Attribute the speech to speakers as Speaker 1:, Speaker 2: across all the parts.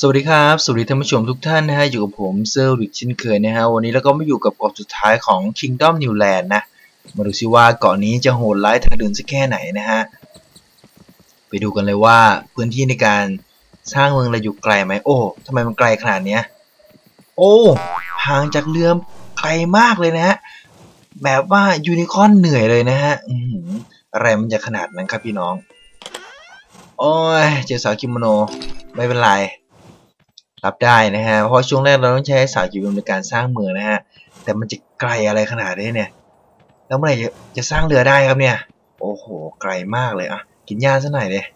Speaker 1: สวัสดีครับสวัสดีท่านผู้ชมทุกท่านนะฮะอยู่กับผมเซอร์วิกเช่นเคยนะฮะวันนี้เราก็มาอยู่กับเกาะสุดท้ายของ Kingdom New Land นะมาดูซิว่าเกาะนี้จะโหดร้ายทางเดินสักแค่ไหนนะฮะไปดูกันเลยว่าพื้นที่ในการสร้างเมืองเราอยู่ไกลไหมโอ้ทำไมมันไกลขนาดเนี้ยโอ้ห่างจากเรือไกลมากเลยนะฮะแบบว่ายูนิคอร์นเหนื่อยเลยนะฮะอะไรมันจะขนาดนั้นครับพี่น้องโอ้ยเจอสาวกิโมโนไม่เป็นไรรับได้นะฮะเพราะช่วงแรกเราต้องใช้สาวกิโมโนในการสร้างเมืองนะฮะแต่มันจะไกลอะไรขนาดนี้เนี่ยแล้วเมื่อไหร่จะสร้างเรือได้ครับเนี่ยโอ้โหไกลมากเลยอ่ะกินหญ้าซะหน่อยเลย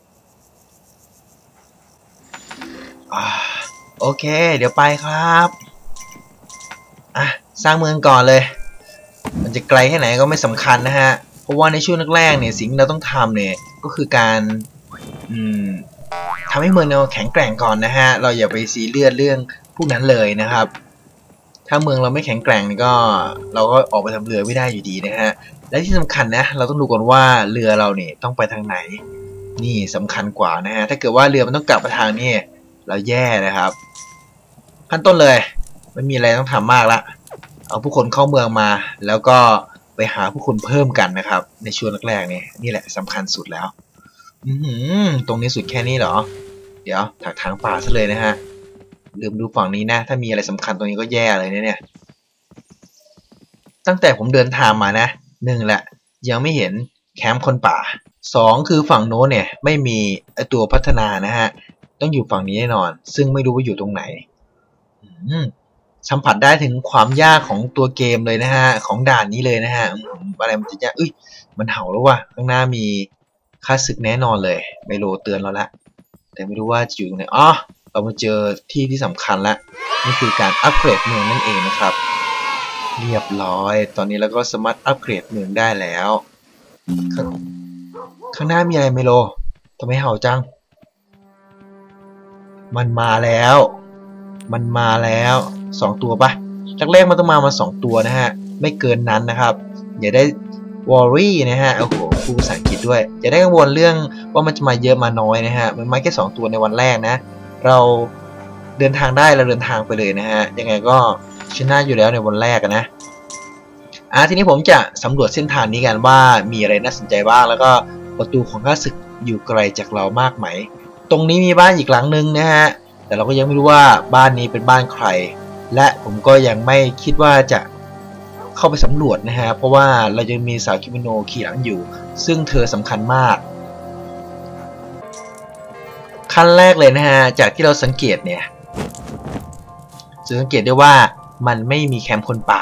Speaker 1: โอเคเดี๋ยวไปครับอ่ะสร้างเมืองก่อนเลยมันจะไกลแค่ไหนก็ไม่สำคัญนะฮะเพราะว่าในช่วงแรกๆเนี่ยสิ่งที่เราต้องทำเนี่ยก็คือการทำให้เมืองเราแข็งแกร่งก่อนนะฮะเราอย่าไปซีเรียสเรื่องพวกนั้นเลยนะครับถ้าเมืองเราไม่แข็งแกร่งก็เราก็ออกไปทำเรือไม่ได้อยู่ดีนะฮะและที่สำคัญนะเราต้องดูก่อนว่าเรือเราเนี่ยต้องไปทางไหนนี่สำคัญกว่านะฮะถ้าเกิดว่าเรือมันต้องกลับมาทางนี้เราแย่นะครับขั้นต้นเลยไม่มีอะไรต้องทำมากละเอาผู้คนเข้าเมืองมาแล้วก็ไปหาผู้คนเพิ่มกันนะครับในช่วงแรกๆนี่แหละสำคัญสุดแล้วตรงนี้สุดแค่นี้เหรอเดี๋ยวถักทางป่าซะเลยนะฮะลืมดูฝั่งนี้นะถ้ามีอะไรสำคัญตรงนี้ก็แย่เลยเนี่ยตั้งแต่ผมเดินทางมานะ1แหละยังไม่เห็นแคมป์คนป่า2คือฝั่งโน้นเนี่ยไม่มีตัวพัฒนานะฮะต้องอยู่ฝั่งนี้แน่นอนซึ่งไม่รู้ว่าอยู่ตรงไหนสัมผัสได้ถึงความยากของตัวเกมเลยนะฮะของด่านนี้เลยนะฮะอะไรมันจะยากมันเห่าแล้วว่ะข้างหน้ามีค่าศึกแน่นอนเลยไมโลเตือนเราละแต่ไม่รู้ว่าจะอยู่ตรงไหนเรามาเจอที่สำคัญละนี่คือการอัปเกรดเมืองนั่นเองนะครับเรียบร้อยตอนนี้เราก็สามารถอัปเกรดเมืองได้แล้วข้างหน้ามีอะไรไมโลทำไมเห่าจังมันมาแล้ว2ตัวปะแรกๆมันต้องมา2ตัวนะฮะไม่เกินนั้นนะครับอย่าได้วอรี่นะฮะโอ้โหพูดภาษาอังกฤษด้วยอย่าได้กังวลเรื่องว่ามันจะมาเยอะมาน้อยนะฮะมันมาแค่2ตัวในวันแรกนะเราเดินทางได้เราเดินทางไปเลยนะฮะยังไงก็ชนะอยู่แล้วในวันแรกนะทีนี้ผมจะสำรวจเส้นทางนี้กันว่ามีอะไรน่าสนใจบ้างแล้วก็ประตูของข้าศึกอยู่ไกลจากเรามากไหมตรงนี้มีบ้านอีกหลังนึงนะฮะแต่เราก็ยังไม่รู้ว่าบ้านนี้เป็นบ้านใครและผมก็ยังไม่คิดว่าจะเข้าไปสำรวจนะฮะเพราะว่าเรายังมีสาวคิโมโนขี่หลังอยู่ซึ่งเธอสำคัญมากขั้นแรกเลยนะฮะจากที่เราสังเกตเนี่ยจะสังเกตได้ว่ามันไม่มีแคมป์คนป่า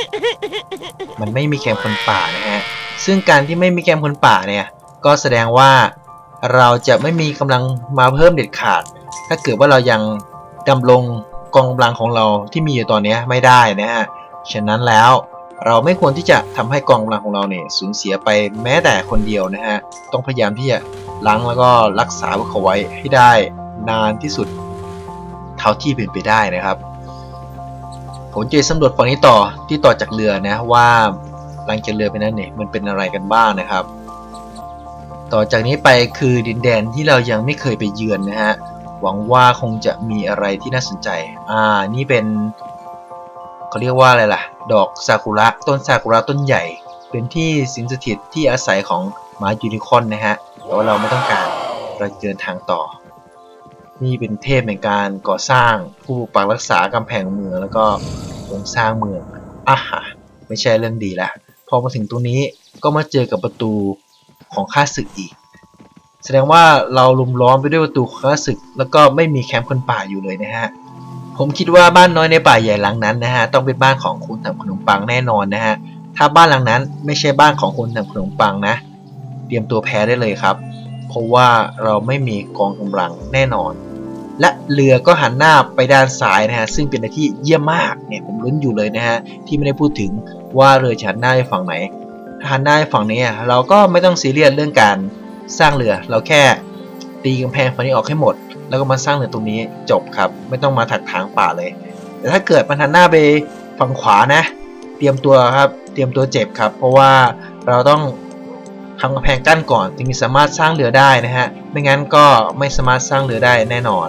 Speaker 1: นะฮะซึ่งการที่ไม่มีแคมป์คนป่าเนี่ยก็แสดงว่าเราจะไม่มีกำลังมาเพิ่มเด็ดขาดถ้าเกิดว่าเรายังดำรงกองกำลังของเราที่มีอยู่ตอนนี้ไม่ได้นะฮะฉะนั้นแล้วเราไม่ควรที่จะทำให้กองกำลังของเราเนี่ยสูญเสียไปแม้แต่คนเดียวนะฮะต้องพยายามที่จะล้างแล้วก็รักษาพวกเขาไว้ให้ได้นานที่สุดเท่าที่เป็นไปได้นะครับผมจะสำรวจฝั่งนี้ต่อจากเรือนะว่าหลังจากเรือไปนั้นเนี่ยมันเป็นอะไรกันบ้างนะครับต่อจากนี้ไปคือดินแดนที่เรายังไม่เคยไปเยือนนะฮะหวังว่าคงจะมีอะไรที่น่าสนใจนี่เป็นเขาเรียกว่าอะไรล่ะดอกซากุระต้นซากุระต้นใหญ่เป็นที่สิงสถิตที่อาศัยของหมายูนิคอร์นนะฮะแต่ว่าเราไม่ต้องการเราเดินทางต่อนี่เป็นเทพในการก่อสร้างผู้ปกปักรักษากำแพงเมืองแล้วก็โครงสร้างเมืองไม่ใช่เรื่องดีแล้วพอมาถึงตรงนี้ก็มาเจอกับประตูของข้าศึกอีกแสดงว่าเราลุมล้อมไปด้วยประตูข้าศึกแล้วก็ไม่มีแคมป์คนป่าอยู่เลยนะฮะผมคิดว่าบ้านน้อยในป่าใหญ่หลังนั้นนะฮะต้องเป็นบ้านของคุณทำขนมปังแน่นอนนะฮะถ้าบ้านหลังนั้นไม่ใช่บ้านของคุณทำขนมปังนะเตรียมตัวแพ้ได้เลยครับเพราะว่าเราไม่มีกองกำลังแน่นอนและเรือก็หันหน้าไปด้านซ้ายนะฮะซึ่งเป็นอะไรที่เยี่ยมมากเนี่ยผมลุ้นอยู่เลยนะฮะที่ไม่ได้พูดถึงว่าเรือจะหันหน้าไปฝั่งไหนถ้าหันหน้าไปฝั่งนี้เราก็ไม่ต้องซีเรียสเรื่องการสร้างเรือเราแค่ตีกำแพงฝั่งนี้ออกให้หมดแล้วก็มาสร้างเรือตรงนี้จบครับไม่ต้องมาถักถางป่าเลยแต่ถ้าเกิดมันหันหน้าไปฝั่งขวานะเตรียมตัวครับเตรียมตัวเจ็บครับเพราะว่าเราต้องทำกำแพงกั้นก่อนถึงจะสามารถสร้างเรือได้นะฮะไม่งั้นก็ไม่สามารถสร้างเรือได้แน่นอน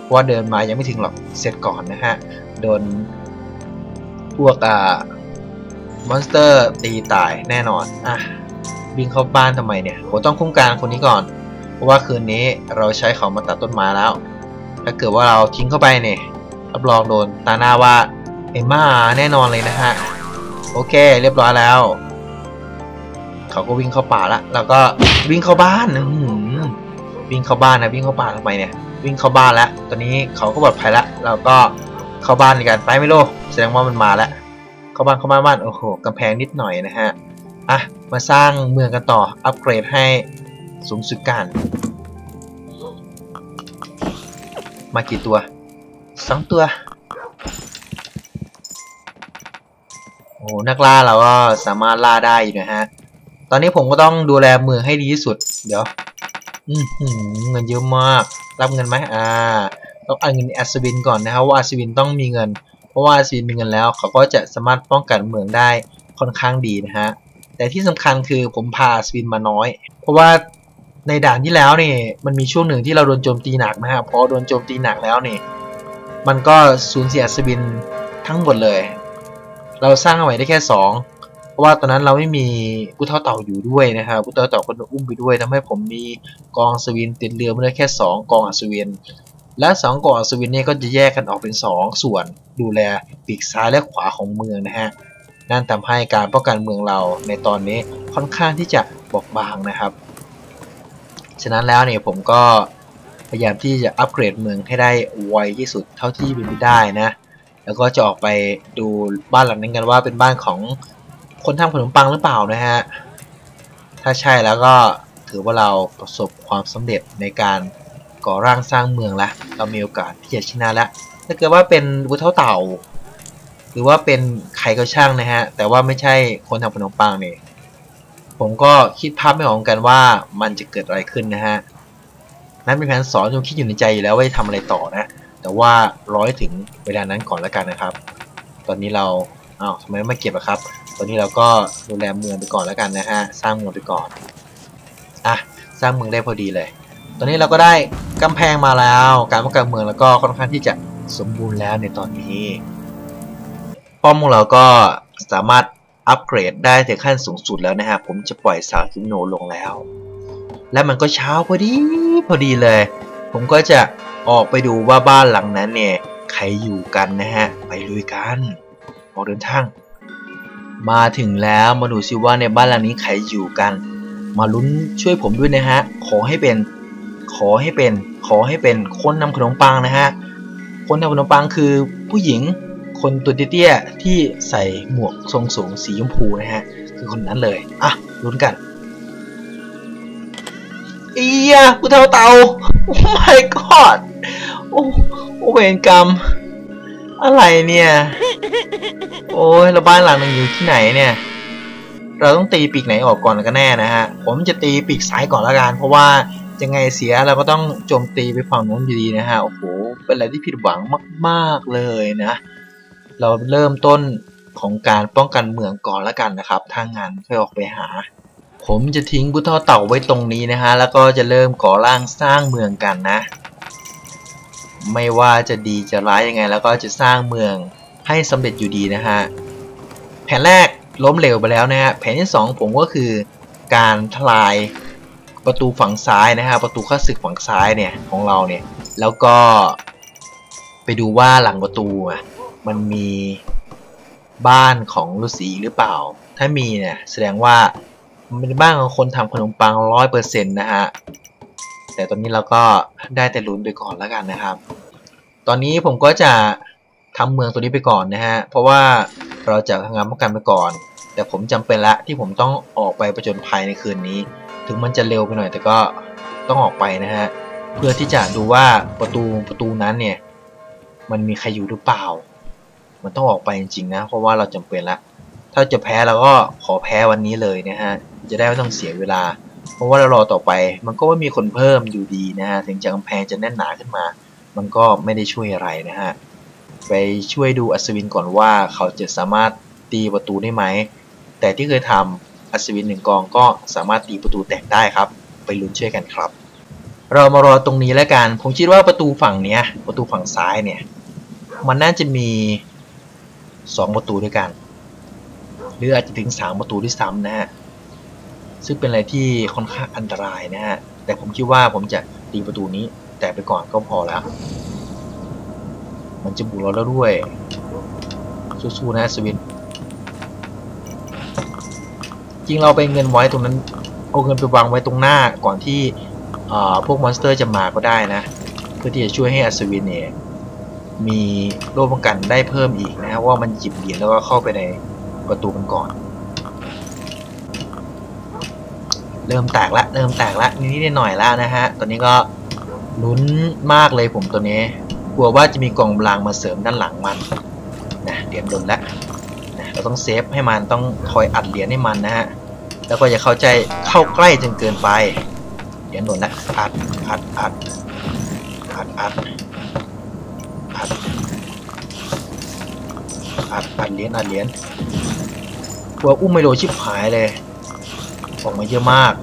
Speaker 1: ราะว่าเดินมายังไม่ถึงหรอกเสร็จก่อนนะฮะโดนพวกมอนสเตอร์ตีตายแน่นอนวิ่งเข้าบ้านทำไมเนี่ยผมต้องคุ้มกันคนนี้ก่อนเพราะว่าคืนนี้เราใช้เขามาตัดต้นไม้แล้วถ้าเกิดว่าเราทิ้งเข้าไปเนี่ยรับรองโดนตาหน้าว่าไอ้ม่าแน่นอนเลยนะฮะโอเคเรียบร้อยแล้วเขาก็วิ่งเข้าป่าละแล้วก็วิ่งเข้าบ้านวิ่งเข้าบ้านนะวิ่งเข้าป่าทำไมเนี่ยวิ่งเข้าบ้านแล้วตอนนี้เขาก็ปลอดภัยแล้วเราก็เข้าบ้านในการไปไม่รู้แสดงว่ามันมาแล้วเข้าบ้านโอ้โหกำแพงนิดหน่อยนะฮะมาสร้างเมืองกันต่ออัปเกรดให้สูงสุดกันมากี่ตัว2 ตัวโอ้นักล่าเราก็สามารถล่าได้อยู่นะฮะตอนนี้ผมก็ต้องดูแลเมืองให้ดีที่สุดเดี๋ยวเงินเยอะมากรับเงินไหมต้องเอาเงินอัศวินก่อนนะครับว่าอัศวินต้องมีเงินเพราะว่าอัศวินมีเงินแล้วเขาก็จะสามารถป้องกันเมืองได้ค่อนข้างดีนะฮะแต่ที่สำคัญคือผมพาอัศวินมาน้อยเพราะว่าในด่านที่แล้วนี่มันมีช่วงหนึ่งที่เราโดนโจมตีหนักนะฮะพอโดนโจมตีหนักแล้วนี่มันก็สูญเสียอัศวินทั้งหมดเลยเราสร้างเอาไว้ได้แค่2เพราะว่าตอนนั้นเราไม่มีผู้เฒ่าเต่าอยู่ด้วยนะครับผู้เฒ่าเต่าคนอุ้มไปด้วยทำให้ผมมีกองอัศวินติดเรือมาได้แค่2 กองอัศวินและ2 กองอัศวินนี่ก็จะแยกกันออกเป็น2 ส่วนดูแลปีกซ้ายและขวาของเมืองนะฮะนั่นทำให้การป้องกันเมืองเราในตอนนี้ค่อนข้างที่จะบอบบางนะครับฉะนั้นแล้วเนี่ยผมก็พยายามที่จะอัปเกรดเมืองให้ได้ไวที่สุดเท่าที่เป็นไปได้นะแล้วก็จะออกไปดูบ้านหลังนั้นกันว่าเป็นบ้านของคนทำขนมปังหรือเปล่านะฮะถ้าใช่แล้วก็ถือว่าเราประสบความสำเร็จในการก่อร่างสร้างเมืองแล้วเรามีโอกาสที่จะชนะแล้วถ้าเกิดว่าเป็นผู้เฒ่าเต่าหรือว่าเป็นใครก็ช่างนะฮะแต่ว่าไม่ใช่คนทำขนมปังเนี่ยผมก็คิดภาพไม่ออกกันว่ามันจะเกิดอะไรขึ้นนะฮะนั้นเป็นแผนสอนที่คิดอยู่ในใจอยู่แล้วว่าจะทำอะไรต่อนะแต่ว่าร้อยถึงเวลานั้นก่อนแล้วกันนะครับตอนนี้เราทำไมไม่เก็บอะครับตอนนี้เราก็ดูแลเมืองไปก่อนแล้วกันนะฮะสร้างเมืองไปก่อนสร้างเมืองได้พอดีเลยตอนนี้เราก็ได้กำแพงมาแล้วการป้องกันเมืองแล้วก็ค่อนข้างที่จะสมบูรณ์แล้วในตอนนี้ป้อมของเราก็สามารถอัปเกรดได้ถึงขั้นสูงสุดแล้วนะฮะผมจะปล่อยสาวคิมโนลงแล้วและมันก็เช้าพอดีเลยผมก็จะออกไปดูว่าบ้านหลังนั้นเนี่ยใครอยู่กันนะฮะไปลุยกันออกเดินทางมาถึงแล้วมาดูซิว่าในบ้านหลังนี้ใครอยู่กันมาลุ้นช่วยผมด้วยนะฮะขอให้เป็นคนนำขนมปังนะฮะคนทำขนมปังคือผู้หญิงคนตัวเตี้ยๆที่ใส่หมวกทรงสูงสีชมพูนะฮะคือคนนั้นเลยลุ้นกันผู้เฒ่าเต่าโอ้ my god โอ้เวรกรรมอะไรเนี่ยโอ้ยเราบ้านหลังนึงอยู่ที่ไหนเนี่ยเราต้องตีปีกไหนออกก่อนกันแน่นะฮะผมจะตีปีกซ้ายก่อนละกันเพราะว่ายังไงเสียเราก็ต้องโจมตีไปฝั่งนู้นอยู่ดีนะฮะโอ้โหเป็นอะไรที่ผิดหวังมากๆเลยนะเราเริ่มต้นของการป้องกันเมืองก่อนละกันนะครับถ้างานค่อยออกไปหาผมจะทิ้งผู้เฒ่าเต่าไว้ตรงนี้นะฮะแล้วก็จะเริ่มก่อร่างสร้างเมืองกันนะไม่ว่าจะดีจะร้ายยังไงแล้วก็จะสร้างเมืองให้สำเร็จอยู่ดีนะฮะแผนแรกล้มเหลวไปแล้วนะฮะแผนที่2ผมก็คือการทลายประตูฝั่งซ้ายนะฮะประตูข้าศึกฝั่งซ้ายเนี่ยของเราเนี่ยแล้วก็ไปดูว่าหลังประตูมันมีบ้านของฤาษีหรือเปล่าถ้ามีเนี่ยแสดงว่ามันเป็นบ้านของคนทำขนมปัง 100% นะฮะแต่ตอนนี้เราก็ได้แต่ลุ้นไปก่อนแล้วกันนะครับตอนนี้ผมก็จะทำเมืองตัวนี้ไปก่อนนะฮะเพราะว่าเราจะทำงานป้องกันไปก่อนแต่ผมจำเป็นละที่ผมต้องออกไปผจญภัยในคืนนี้ถึงมันจะเร็วไปหน่อยแต่ก็ต้องออกไปนะฮะเพื่อที่จะดูว่าประตูนั้นเนี่ยมันมีใครอยู่หรือเปล่ามันต้องออกไปจริงๆนะเพราะว่าเราจำเป็นละถ้าจะแพ้เราก็ขอแพ้วันนี้เลยนะฮะจะได้ไม่ต้องเสียเวลาเพราะว่าเรารอต่อไปมันก็ไม่มีคนเพิ่มอยู่ดีนะฮะถึงจะกำแพงจะแน่นหนาขึ้นมามันก็ไม่ได้ช่วยอะไรนะฮะไปช่วยดูอัศวินก่อนว่าเขาจะสามารถตีประตูได้ไหมแต่ที่เคยทำอัศวิน1 กองก็สามารถตีประตูแตกได้ครับไปลุ้นช่วยกันครับเรามารอตรงนี้แล้วกันผมคิดว่าประตูฝั่งเนี้ยประตูฝั่งซ้ายเนี่ยมันน่าจะมี2ประตูด้วยกันหรืออาจจะถึง3ประตูด้วยซ้ำนะฮะซึ่งเป็นอะไรที่ค่อนข้างอันตรายนะฮะแต่ผมคิดว่าผมจะตีประตูนี้แต่ไปก่อนก็พอแล้วมันจะบุกเราแล้วด้วยสู้ๆนะสวินจริงเราไปเงินไว้ตรงนั้นเอาเงินไปวางไว้ตรงหน้าก่อนที่พวกมอนสเตอร์จะมาก็ได้นะเพื่อที่จะช่วยให้อัศวินเนี่ยมีโล่ป้องกันได้เพิ่มอีกนะว่ามันหยิบเหรียญแล้วก็เข้าไปในประตูกันก่อนเริ่มแตกละนิดๆหน่อยๆแล้วนะฮะตอนนี้ก็ลุ้นมากเลยผมตัวนี้กลัวว่าจะมีกองกำลังมาเสริมด้านหลังมันนะเหรียญหล่นแล้วนะเราต้องเซฟให้มันต้องคอยอัดเหรียญให้มันนะฮะแล้วก็อย่าเข้าใกล้จนเกินไปเหรียญหล่นแล้วอัดเหรียญกลัวอุ้มไมโลชิบหายเลยออกมาเยอะมาก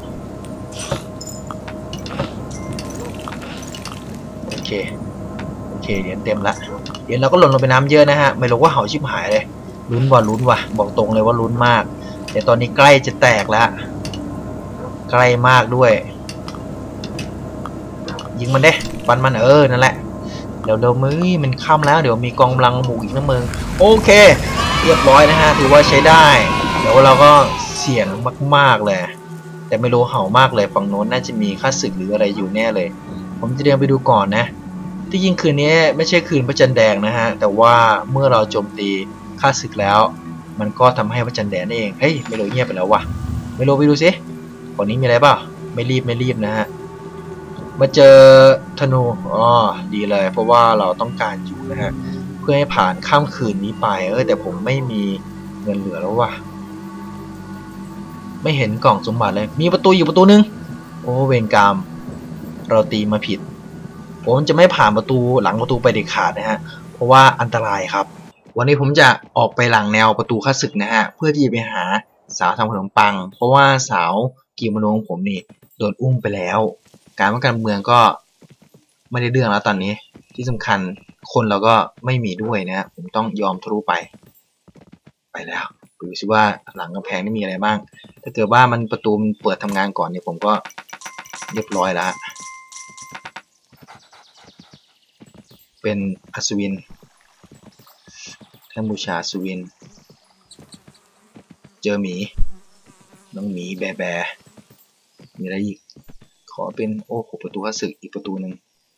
Speaker 1: โอเคเหรียญเต็มละเหรียญเราก็หล่นลงไปน้ำเยอะนะฮะไมโลว่าเห่าชิบหายเลยลุ้นว่ะบอกตรงเลยว่าลุ้นมากแต่ตอนนี้ใกล้จะแตกแล้วใกล้มากด้วยยิงมันเด้ฟันมันนั่นแหละเดี๋ยวมือมันค่ำแล้วเดี๋ยวมีกองกำลังบุกอีกนะมึงโอเคเรียบร้อยนะฮะถือว่าใช้ได้เดี๋ยวเราก็เสี่ยงมากๆเลยแต่ไม่รู้เห่ามากเลยฝั่งโน้นน่าจะมีค่าศึกหรืออะไรอยู่แน่เลยผมจะเดินไปดูก่อนนะที่จริงคืนนี้ไม่ใช่คืนพระจันทร์แดงนะฮะแต่ว่าเมื่อเราโจมตีค่าศึกแล้วมันก็ทำให้พระจันทร์แดงเองเฮ้ยไม่รู้เงียบไปแล้ววะไม่รู้ไปดูสิฝั่งนี้มีอะไรเปล่าไม่รีบนะฮะมาเจอธนูดีเลยเพราะว่าเราต้องการอยู่นะฮะเพื่อให้ผ่านค่ำคืนนี้ไปแต่ผมไม่มีเงินเหลือแล้วว่ะไม่เห็นกล่องสมบัติเลยมีประตูอยู่ประตูนึงโอ้เวรกรรมเราตีมาผิดผมจะไม่ผ่านประตูหลังประตูไปเด็ดขาดนะฮะเพราะว่าอันตรายครับวันนี้ผมจะออกไปหลังแนวประตูข้าศึกนะฮะเพื่อที่จะไปหาสาวทำขนมปังเพราะว่าสาวกีมโนของผมนี่โดนอุ้มไปแล้วการป้องกันเมืองก็ไม่ได้เรื่องแล้วตอนนี้ที่สำคัญคนเราก็ไม่มีด้วยนะฮะผมต้องยอมทะลุไปแล้วดูสิว่าหลังกำแพงนี่มีอะไรบ้างถ้าเกิดว่ามันประตูมันเปิดทำงานก่อนเนี่ยผมก็เรียบร้อยแล้วเป็นอัศวินท่านบูชาอัศวินเจอหมีน้องหมีแบมีอะไรอีกขอเป็นโอ้โหประตูข้าศึกอีกประตูหนึ่ง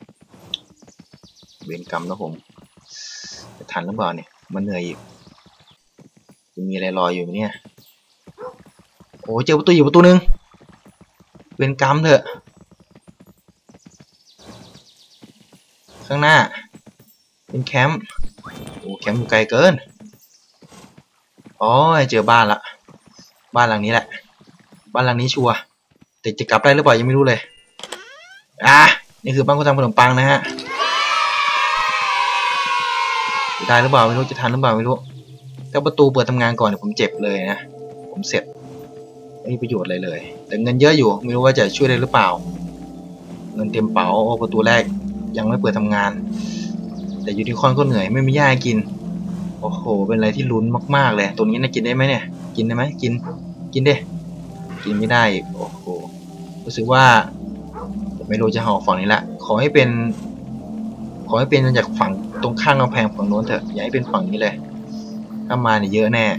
Speaker 1: เวรกรรมนะผมจะทันหรือเปล่าเนี่ยมันเหนื่อยอีกจะมีอะไรรออยู่เนี่ยโอ้เจอประตูอยู่ประตูหนึ่งเวรกรรมเถอะข้างหน้าเป็นแคมป์โอ้แคมป์อยู่ไกลเกินอ๋อเจอบ้านละบ้านหลังนี้แหละบ้านหลังนี้ชัวร์แต่จะกลับได้หรือเปล่ายังไม่รู้เลยนี่คือบ้านคนทำขนมปังนะฮะได้หรือเปล่าไม่รู้จะทันหรือเปล่าไม่รู้ถ้าประตูเปิดทำงานก่อนเนี่ยผมเจ็บเลยนะผมเสร็จไม่มีประโยชน์อะไรเลยแต่เงินเยอะอยู่ไม่รู้ว่าจะช่วยได้หรือเปล่าเงินเต็มเป๋าประตูแรกยังไม่เปิดทำงานแต่ยูนิคอร์นก็เหนื่อยไม่มีหญ้ากินโอ้โหเป็นอะไรที่ลุ้นมากๆเลยตรงนี้นะกินได้ไหมเนี่ยกินได้ไหมกินดิกินไม่ได้โอ้โหรู้สึกว่าไม่รู้จะห่อฝั่งนี้ละขอให้เป็นจากฝั่งตรงข้างกำแพงฝั่งโน้นเถอะอย่าให้เป็นฝั่งนี้เลยถ้ามาเนี่ยเยอะแน่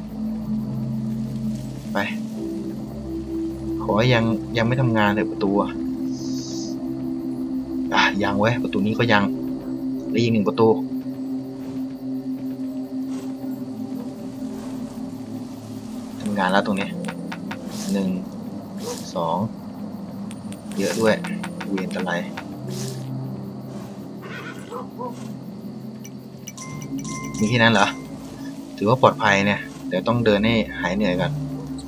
Speaker 1: ไปขอยังไม่ทำงานเลยประตูยังเว้ยประตูนี้ก็ยังและอีก1ประตูทำงานแล้วตรงนี้1 2เยอะด้วยเวียนกันไรมีที่นั้นเหรอถือว่าปลอดภัยเนี่ยเดี๋ยวต้องเดินให้หายเหนื่อยก่อน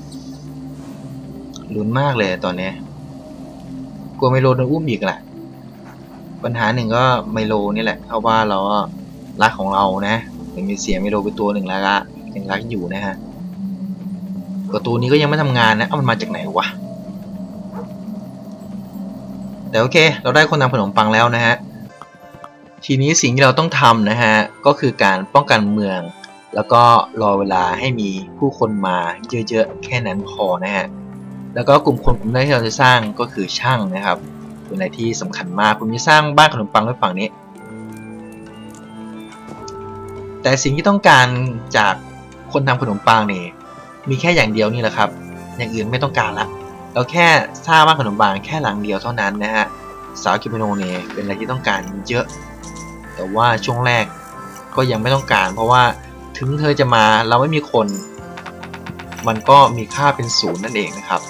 Speaker 1: ลุ้นมากเลยตอนนี้กลัวไมโลโดนอุ้มอีกแหละปัญหาหนึ่งก็ไมโลนี่แหละเพราะว่าเรารักของเรานะถึงมีเสียไมโลไปตัวหนึ่งแล้วยังรักอยู่นะฮะประตูนี้ก็ยังไม่ทำงานนะมันมาจากไหนวะแต่โอเคเราได้คนทำขนมปังแล้วนะฮะทีนี้สิ่งที่เราต้องทำนะฮะก็คือการป้องกันเมืองแล้วก็รอเวลาให้มีผู้คนมาเยอะๆแค่นั้นพอนะฮะแล้วก็กลุ่มคนกลุ่มแรกที่เราจะสร้างก็คือช่างนะครับเป็นอะไรที่สำคัญมากผมจะสร้างบ้านขนมปังไว้ฝั่งนี้แต่สิ่งที่ต้องการจากคนทำขนมปังนี่มีแค่อย่างเดียวนี่แหละครับอย่างอื่นไม่ต้องการละเราแค่สร้างบ้านขนมปังแค่หลังเดียวเท่านั้นนะฮะสาวกิโมโนเนี่ยเป็นอะไรที่ต้องการเยอะแต่ว่าช่วงแรกก็ยังไม่ต้องการเพราะว่าถึงเธอจะมาเราไม่มีคนมันก็มีค่าเป็นศูนย์นั่นเองนะครับ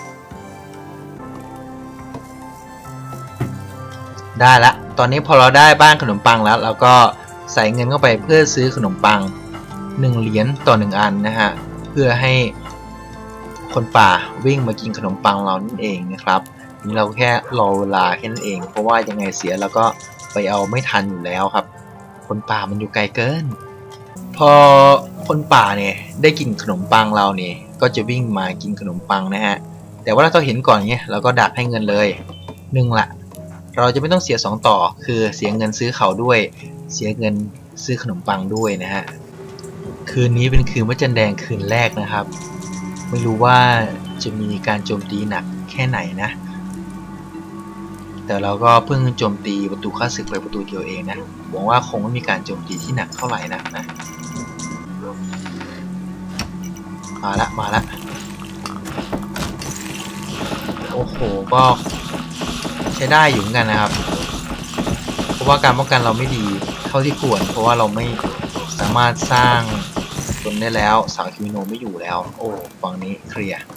Speaker 1: ได้ละตอนนี้พอเราได้บ้านขนมปังแล้วเราก็ใส่เงินเข้าไปเพื่อซื้อขนมปัง1 เหรียญต่อ1 อันนะฮะเพื่อให้คนป่าวิ่งมากินขนมปังเรานั่นเองนะครับนี่เราแค่รอเวลาแค่นั้นเองเพราะว่ายังไงเสียเราก็ไปเอาไม่ทันอยู่แล้วครับคนป่ามันอยู่ไกลเกินพอคนป่าเนี่ยได้กินขนมปังเราเนี่ยก็จะวิ่งมากินขนมปังนะฮะแต่ว่าถ้าเราเห็นก่อนเงี้ยเราก็ดักให้เงินเลย1ละเราจะไม่ต้องเสีย2ต่อคือเสียเงินซื้อเขาด้วยเสียเงินซื้อขนมปังด้วยนะฮะคืนนี้เป็นคืนพระจันทร์แดงคืนแรกนะครับไม่รู้ว่าจะมีการโจมตีหนักแค่ไหนนะแต่เราก็เพิ่งโจมตีประตูข้าศึกไปประตูเดียวเองนะหวังว่าคงไม่มีการโจมตีที่หนักเท่าไหร่นะมาละโอ้โหก็ใช้ได้อยู่เหมือนกันนะครับเพราะว่าการป้องกันเราไม่ดีเท่าที่ควรเพราะว่าเราไม่สามารถสร้างตนได้แล้วสาวคิมิโนไม่อยู่แล้วโอ้ฝั่งนี้เคลียร์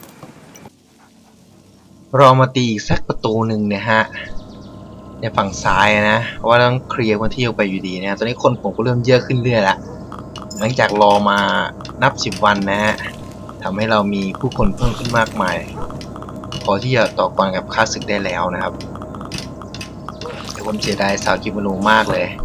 Speaker 1: เรามาตีอีกสักประตูหนึ่งเนี่ยฮะในฝั่งซ้ายนะเพราะว่าต้องเคลียร์พื้นที่ออกไปอยู่ดีนะตอนนี้คนผมก็เริ่มเยอะขึ้นเรื่อยละหลังจากรอมานับ10 วันนะฮะทำให้เรามีผู้คนเพิ่มขึ้นมากมายพอที่จะต่อกรกับข้าศึกได้แล้วนะครับแต่ผมเสียดายสาวกิโมโนมากเลย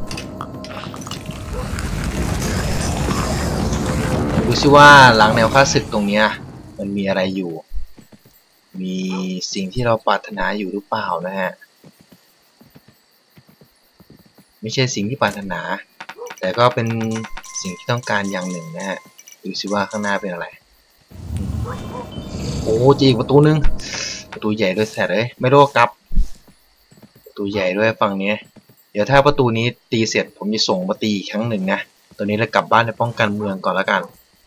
Speaker 1: ดูซิว่าหลังแนวข้าศึกตรงนี้มันมีอะไรอยู่มีสิ่งที่เราปรารถนาอยู่หรือเปล่านะฮะไม่ใช่สิ่งที่ปรารถนาแต่ก็เป็นสิ่งที่ต้องการอย่างหนึ่งนะฮะดูซิว่าข้างหน้าเป็นอะไรโอ้จีอีกประตูนึงประตูใหญ่ด้วยแสบเลยไม่รู้ครับประตูใหญ่ด้วยฝั่งนี้เดี๋ยวถ้าประตูนี้ตีเสร็จผมจะส่งมาตีอีกครั้งหนึ่งนะตอนนี้เรากลับบ้านไปป้องกันเมืองก่อนแล้วกัน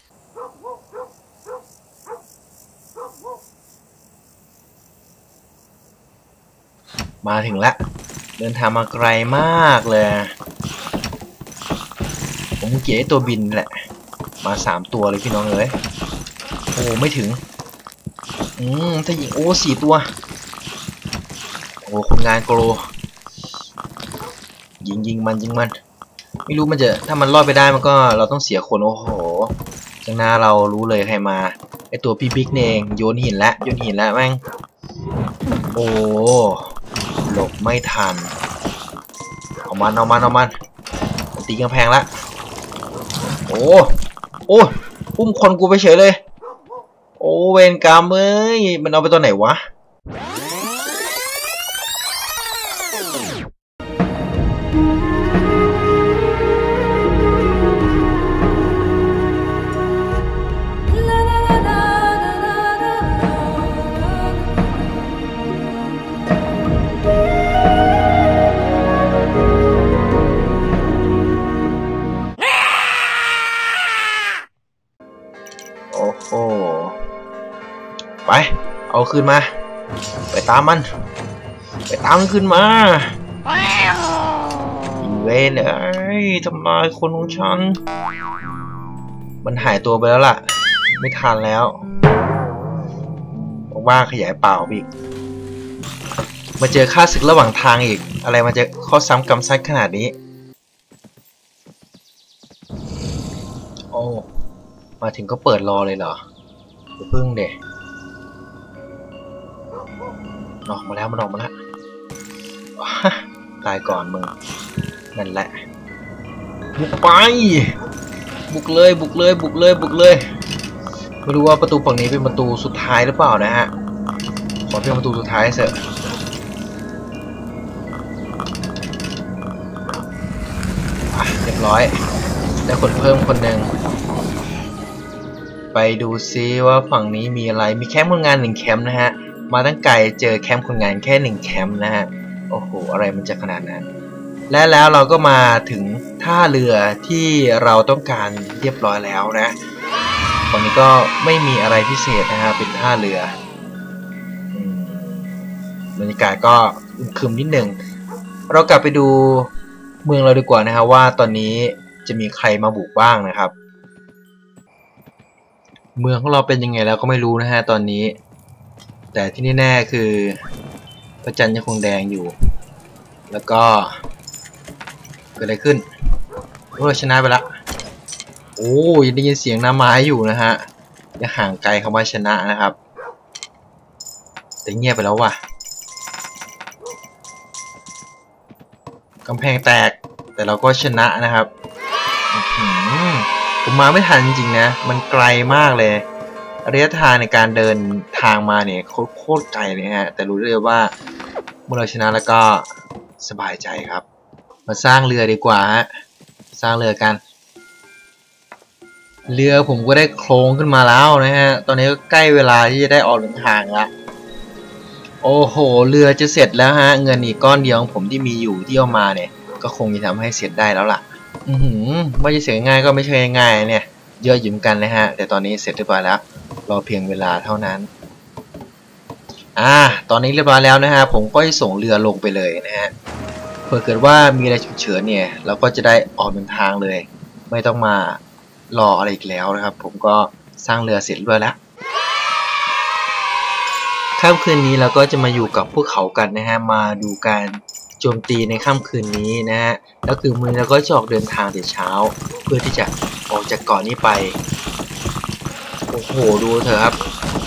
Speaker 1: มาถึงแล้วเดินทางมาไกลมากเลยผมเกลียดตัวบินแหละมา3 ตัวเลยพี่น้องเลยโอ้ไม่ถึงถ้ายิงโอ้4 ตัวโอ้คนงานโกโลยิงมันไม่รู้มันจะถ้ามันรอดไปได้มันก็เราต้องเสียคนโอ้โหข้างหน้าเรารู้เลยใครมาไอตัวพี่บิ๊กนี่เองโยนหินแล้วแม่งโอ้หลบไม่ทันเอามันตีกำแพงละโอ้พุ่มคนกูไปเฉยเลยโอ้เวรกรรมเอ้ยมันเอาไปตัวไหนวะโอ้โหไปเอาคืนมาไปตามมันขึ้นมาเวนเอ้ยทำลายคนของฉันมันหายตัวไปแล้วล่ะไม่ทันแล้วว่าขยายเปล่าพี่มาเจอข้าศึกระหว่างทางอีกอะไรมันจะข้อซ้ำกรรมซัดขนาดนี้โอ้มาถึงก็เปิดรอเลยเหรอพึ่งเด็กออกมาแล้วตายก่อนมึงนั่นแหละบุกไปบุกเลยไม่รู้ว่าประตูฝั่งนี้เป็นประตูสุดท้ายหรือเปล่านะฮะขอเพียงประตูสุดท้ายเถอะร้อยได้คนเพิ่มคนหนึ่งไปดูซิว่าฝั่งนี้มีอะไรมีแคมป์คนงาน1แคมป์นะฮะมาตั้งไกลเจอแคมป์คนงานแค่1แคมป์นะฮะโอ้โหอะไรมันจะขนาดนั้นและแล้วเราก็มาถึงท่าเรือที่เราต้องการเรียบร้อยแล้วนะตอนนี้ก็ไม่มีอะไรพิเศษนะฮะเป็นท่าเรือบรรยากาศก็อึมครึมนิดหนึ่งเรากลับไปดูเมืองเราดีกว่านะฮะว่าตอนนี้จะมีใครมาบุกบ้างนะครับเมืองของเราเป็นยังไงแล้วก็ไม่รู้นะฮะตอนนี้แต่ที่แน่ๆคือพระจันทร์ยังคงแดงอยู่แล้วก็เกิดอะไรขึ้นเราชนะไปละโอ้ยได้ยินเสียงน้ำไม้อยู่นะฮะยังห่างไกลคำว่าชนะนะครับแต่เงียบไปแล้วว่ะกำแพงแตกแต่เราก็ชนะนะครับผมมาไม่ทันจริงๆนะมันไกลมากเลยระยะทางในการเดินทางมาเนี่ยโคตรไกลเลยฮะแต่รู้เลยว่าเมื่อเราชนะแล้วก็สบายใจครับมาสร้างเรือดีกว่าฮะสร้างเรือกันเรือผมก็ได้โครงขึ้นมาแล้วนะฮะตอนนี้ก็ใกล้เวลาที่จะได้ออกเดินทางแล้วโอ้โหเรือจะเสร็จแล้วฮะเงินอีกก้อนเดียวของผมที่มีอยู่ที่เอามาเนี่ยก็คงจะทำให้เสร็จได้แล้วล่ะว่าจะเสร็จง่ายก็ไม่ใช่ง่ายเนี่ยเยอะอยู่เหมือนกันนะฮะแต่ตอนนี้เสร็จเรียบร้อยแล้วรอเพียงเวลาเท่านั้นตอนนี้เรียบร้อยแล้วนะฮะผมก็จะส่งเรือลงไปเลยนะฮะเผื่อเกิดว่ามีอะไรฉุกเฉินเนี่ยเราก็จะได้ออกเดินทางเลยไม่ต้องมารออะไรอีกแล้วนะครับผมก็สร้างเรือเสร็จด้วยแล้วค่ำคืนนี้เราก็จะมาอยู่กับพวกเขากันนะฮะมาดูการโจมตีในค่ำคืนนี้นะฮะแล้วคือมื้อเราก็จะออกเดินทางแต่เช้าเพื่อที่จะออกจากเกาะนี้ไปโอ้โหดูเถอะครับ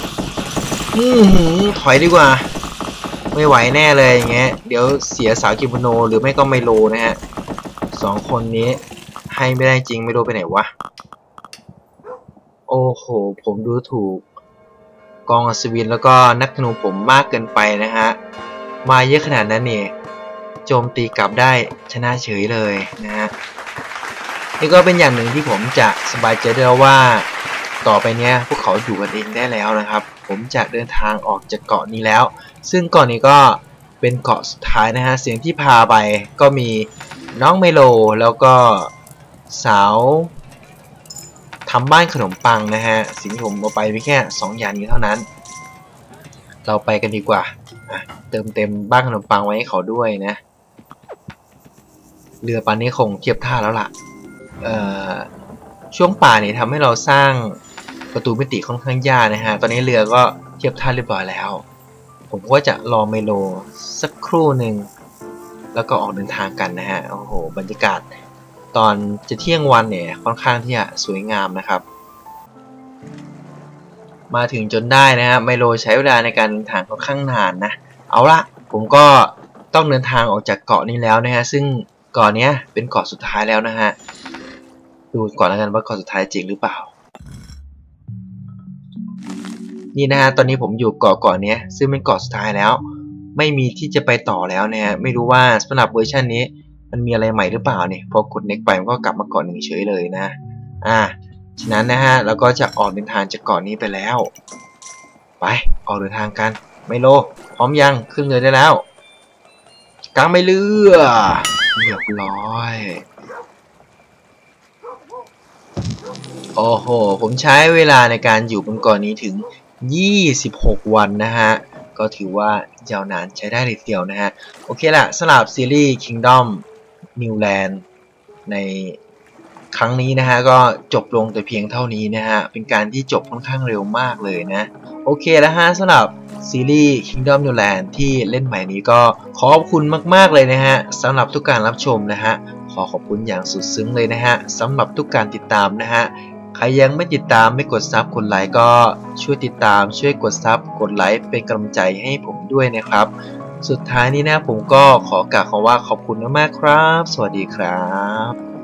Speaker 1: ถอยดีกว่าไม่ไหวแน่เลยอย่างเงี้ยเดี๋ยวเสียสาวกิโมโนหรือไม่ก็ไมโลนะฮะ2คนนี้ให้ไม่ได้จริงไม่รู้ไปไหนวะโอ้โหผมดูถูกกองอัศวินแล้วก็นักธนูผมมากเกินไปนะฮะมาเยอะขนาดนั้นเนี่ยโจมตีกลับได้ชนะเฉยเลยนะฮะนี่ก็เป็นอย่างหนึ่งที่ผมจะสบายใจได้ว่าต่อไปเนี้ยพวกเขาอยู่กันเองได้แล้วนะครับผมจะเดินทางออกจากเกาะนี้แล้วซึ่งเกาะนี้ก็เป็นเกาะสุดท้ายนะฮะเสียงที่พาไปก็มีน้องเมโลแล้วก็สาวทำบ้านขนมปังนะฮะสิ่งที่ผมเอาไปมีแค่2อย่างนี้เท่านั้นเราไปกันดีกว่าเติมเต็มบ้านขนมปังไว้ให้เขาด้วยนะเรือปานนี้คงเทียบท่าแล้วล่ะช่วงป่าเนี่ยทำให้เราสร้างประตูมิติค่อนข้างยากนะฮะตอนนี้เรือก็เทียบท่าเรียบร้อยแล้วผมก็จะรอเมโลสักครู่หนึ่งแล้วก็ออกเดินทางกันนะฮะโอ้โหบรรยากาศตอนจะเที่ยงวันเนี่ยค่อนข้างที่จะสวยงามนะครับมาถึงจนได้นะฮะไมโลใช้เวลาในการเดินทางค่อนข้างนานนะเอาละผมก็ต้องเดินทางออกจากเกาะนี้แล้วนะฮะซึ่งเกาะนี้เป็นเกาะสุดท้ายแล้วนะฮะดูก่อนแล้วกันว่าเกาะสุดท้ายจริงหรือเปล่านี่นะฮะตอนนี้ผมอยู่เกาะนี้ซึ่งเป็นเกาะสุดท้ายแล้วไม่มีที่จะไปต่อแล้วนะฮะไม่รู้ว่าสำหรับเวอร์ชันนี้มันมีอะไรใหม่หรือเปล่าเนี่ยพอกด next ไปมันก็กลับมาเกาะหนึ่งเฉยเลยนะฉะนั้นนะฮะเราก็จะออกเดินทางจากเกาะนี้ไปแล้วไปออกเดินทางกันไมโลพร้อมยังขึ้นเรือได้แล้วกางไม่เรือเรียบร้อยโอ้โหผมใช้เวลาในการอยู่บนเกาะนี้ถึง26 วันนะฮะก็ถือว่ายาวนานใช้ได้เลยทีเดียวนะฮะโอเคละสำหรับซีรีส์ Kingdom Newland ในครั้งนี้นะฮะก็จบลงแต่เพียงเท่านี้นะฮะเป็นการที่จบค่อนข้างเร็วมากเลยนะโอเคแล้วฮะสำหรับซีรีส์ Kingdom Newland ที่เล่นใหม่นี้ก็ขอบคุณมากๆเลยนะฮะสำหรับทุกการรับชมนะฮะขอขอบคุณอย่างสุดซึ้งเลยนะฮะสำหรับทุกการติดตามนะฮะใครยังไม่ติดตามไม่กดซับกดไลค์ก็ช่วยติดตามช่วยกดซับกดไลค์เป็นกำลังใจให้ผมด้วยนะครับสุดท้ายนี้นะผมก็ขอกล่าวคำว่าขอบคุณมากๆครับสวัสดีครับ